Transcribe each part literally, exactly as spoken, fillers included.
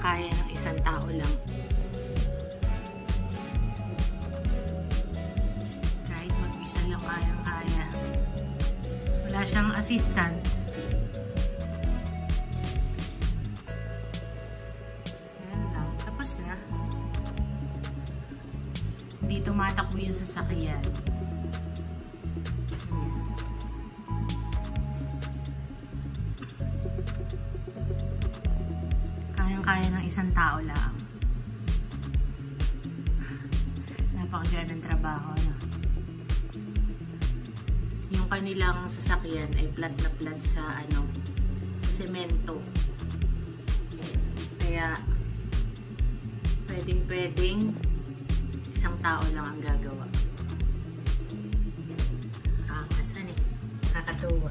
kayang-kaya ng isang tao lang. Kahit mag-isa lang kayang-kaya. Wala siyang assistant. Ayan lang. Tapos na. Hindi tumatakbo yung sasakyan. Kaya ng isang tao lang. Napakagandang trabaho, no? Yung kanilang sasakyan ay flat na flat sa ano, sa semento. Kaya pwedeng pwedeng isang tao lang ang gagawa. Ah, asan eh? Nakakatuwa.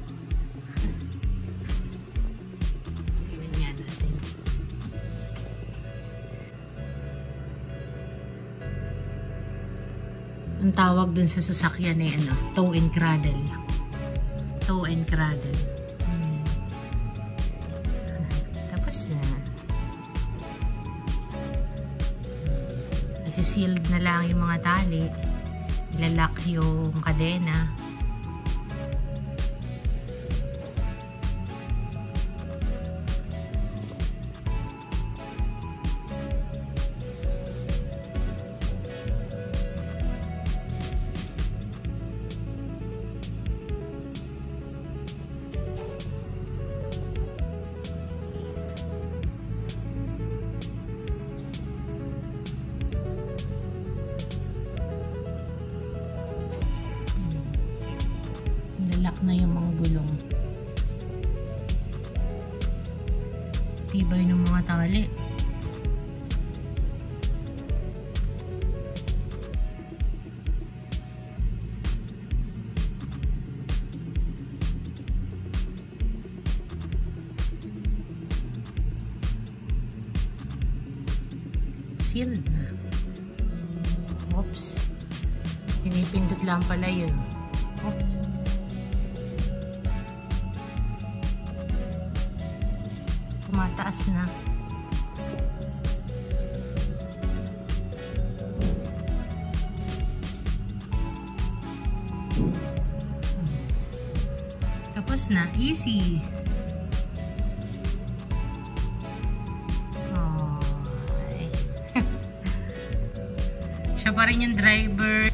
Ang tawag dun sa sasakyan ay ano, tow and cradle. Tow and cradle. Hmm. Tapos na. Isisealed na lang yung mga tali. Ilalak yung kadena. Lock na yung mga gulong. Tibay ng mga tali. Sealed na. Oops. Pinipindot lang pala yun. Oops. Mataas na. Tapos na. Easy. Oh. Siya pa rin yung driver.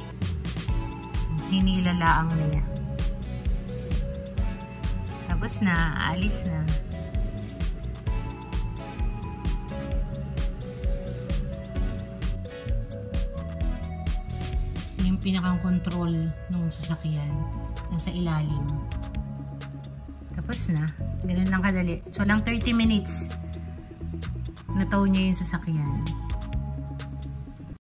Hinilalaang niya. Tapos na. Alis na. Yung pinakang control ng sasakyan nasa ilalim. Tapos na. Ganun lang kadali. So lang thirty minutes na tow niya yung sasakyan.